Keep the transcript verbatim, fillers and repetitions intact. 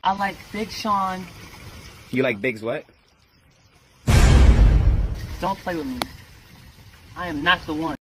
I like Big Sean. You like Big's what? Don't play with me. I am not the one.